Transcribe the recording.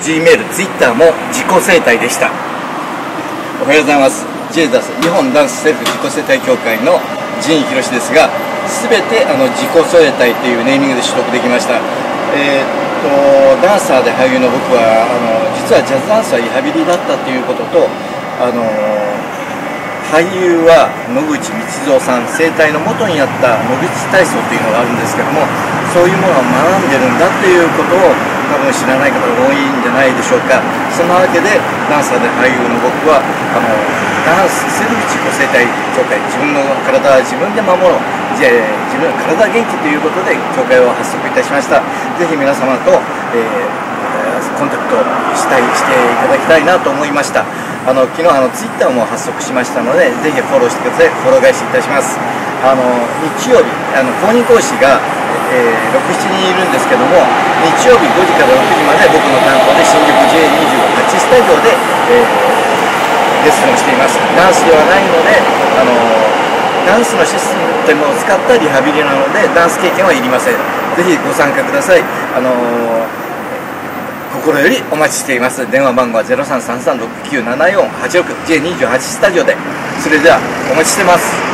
Gmail、Twitter も自己生態でした。おはようございます。 JDAS 日本ダンスセルフ自己生態協会の陣博ですが、全て自己生態というネーミングで取得できました。ダンサーで俳優の僕は実はジャズダンスはリハビリだったということと、俳優は野口光蔵さん生態の元にあった野口体操というのがあるんですけども、そういうものを学んでるんだということを多分知らない方が多いんじゃないでしょうか。そんなわけでダンサーで俳優の僕はダンスセルフ自己生態協会、自分の体は自分で守ろう、自分の体元気ということで協会を発足いたしました。ぜひ皆様と、コンタクトしていただきたいなと思いました。昨日ツイッターも発足しましたので、ぜひフォローしてください。フォロー返しいたします。日曜日公認講師が、6、7人いるんですけども、日曜日5時から6時まで僕の担当で新宿 J28 スタジオで、レッスンをしています。ダンスではないのでダンスのシステムを使ったリハビリなので、ダンス経験はいりません。ぜひご参加ください。心よりお待ちしています。電話番号は 0333697486 J28 スタジオで。それではお待ちしてます。